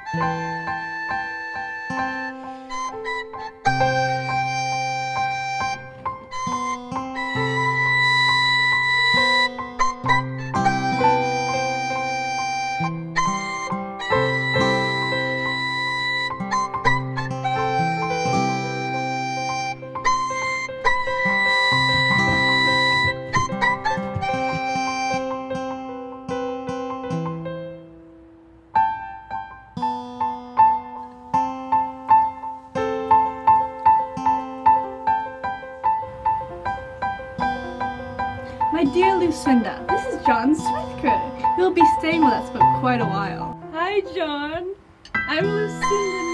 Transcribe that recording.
My dear Lucinda, this is John Smithcourt. He'll be staying with us for quite a while. Hi, John. I'm Lucinda